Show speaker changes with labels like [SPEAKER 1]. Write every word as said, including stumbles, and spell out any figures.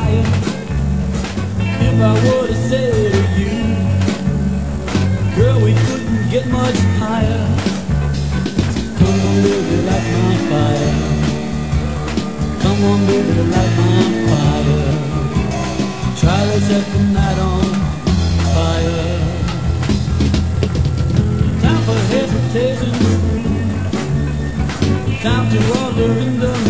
[SPEAKER 1] higher if I were to say to you, girl, we couldn't get much higher. Come on, baby, light my fire. Come on, baby, light my fire. Try to set the night on fire. Time for hesitation, time to wander in the